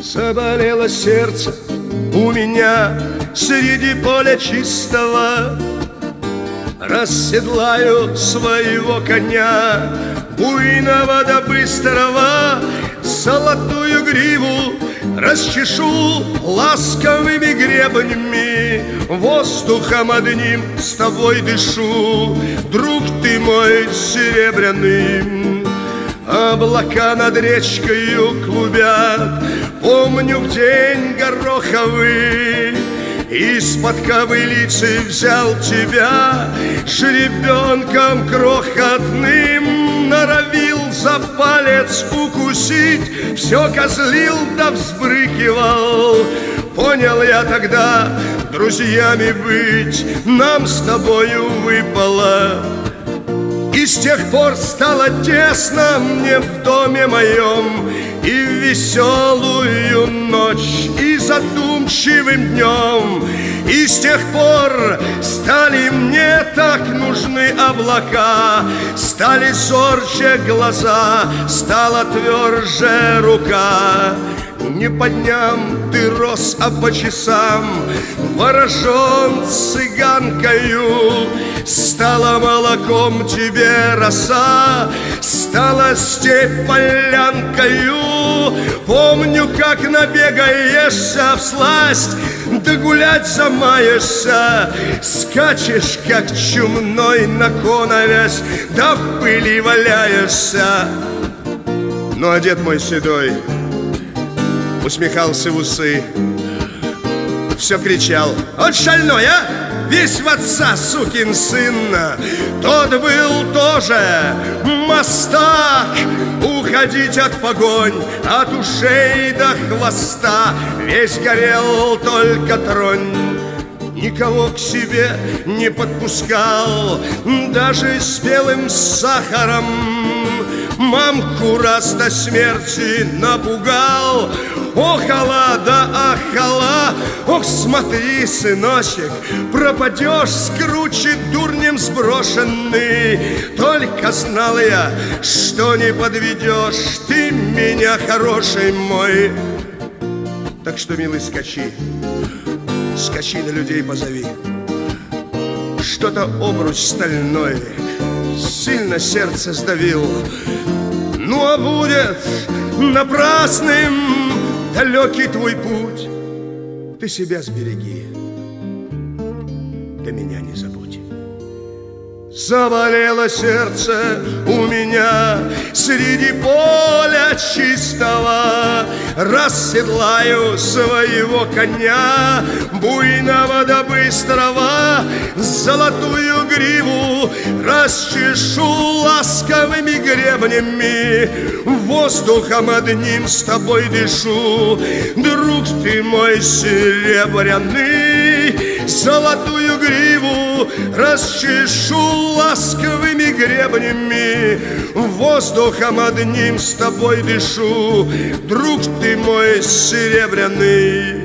Заболело сердце у меня среди поля чистого. Расседлаю своего коня, буйного да быстрого, золотую гриву расчешу ласковыми гребнями, воздухом одним с тобой дышу, друг ты мой серебряный. Облака над речкою клубят, помню в день гороховый, из-под ковылицы взял тебя, жеребенком крохотным, норовил за палец укусить, все козлил да взбрыкивал. Понял я тогда, друзьями быть нам с тобою выпало. И с тех пор стало тесно мне в доме моем, и в веселую ночь, и задумчивым днем. И с тех пор стали мне так нужны облака, стали зорче глаза, стала тверже рука. Не по дням ты рос, а по часам, ворожен цыганкою. Стала молоком тебе роса, стала степь полянкою. Помню, как набегаешься всласть, да гулять замаешься, скачешь, как чумной на коновязь, да в пыли валяешься. Ну, а дед мой седой усмехался в усы, все кричал: «Вот шальной, а! Весь в отца, сукин сын!» Тот был тоже мастак, уходить от погонь, от ушей до хвоста. Весь горел, только тронь. Никого к себе не подпускал, даже с белым сахаром. Мамку раз до смерти напугал. Охала да ахала, ох, смотри, сыночек, пропадешь, скручит дурнем сброшенный. Только знал я, что не подведешь ты меня, хороший мой. Так что, милый, скачи, скачи на людей позови. Что-то обруч стальной сильно сердце сдавил. Ну, а будет напрасным далекий твой путь, ты себя сбереги, да меня не забудь. Заболело сердце у меня среди поля чистого, расседлаю своего коня, буйного да быстрого, золотую гриву расчешу ласковыми гребнями, воздухом одним с тобой дышу, друг ты мой серебряный. Золотую гриву расчешу ласковыми гребнями, воздухом одним с тобой дышу, друг ты мой серебряный.